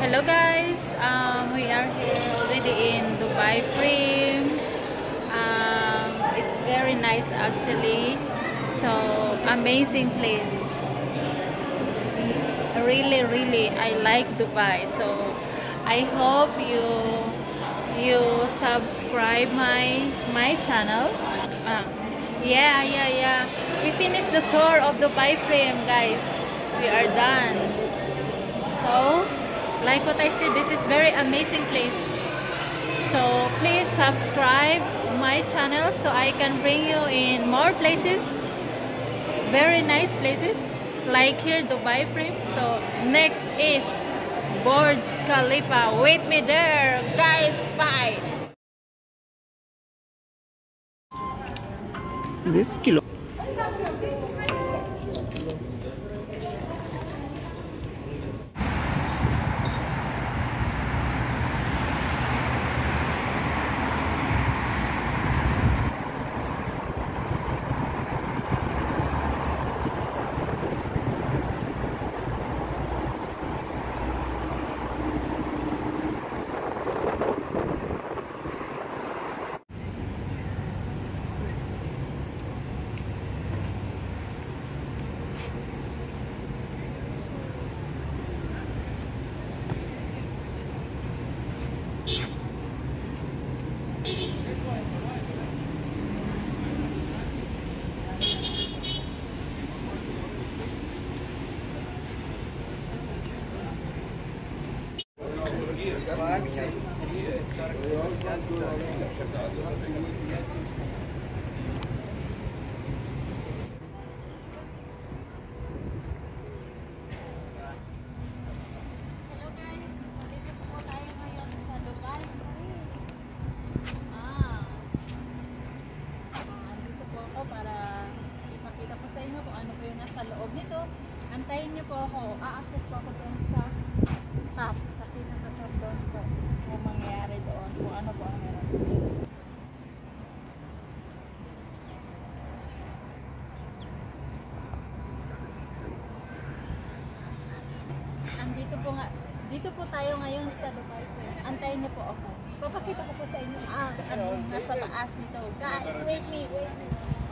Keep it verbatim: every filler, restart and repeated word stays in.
Hello guys, um, we are here already in Dubai Prim. Um, it's very nice actually. So amazing place. Really, really, I like Dubai. So I hope you you subscribe my my channel. Uh, yeah, yeah, yeah. We finished the tour of Dubai Prim, guys. We are done. So, like what I said, this is very amazing place. So please subscribe my channel so I can bring you in more places, very nice places like here Dubai Prim. So next is Burj Khalifa. Wait me there, guys. Bye. This kilo. Sa loob nito, antayin niyo po ako. Aakyat po ako doon sa top, sa pinaka-top doon po. Kung mangyayari doon, kung ano po ang meron. Andito po nga, dito po tayo ngayon sa Dubai. Antayin niyo po ako. Papakita ko po sa inyo ah, ano nasa taas nito. Guys, wait me, wait me.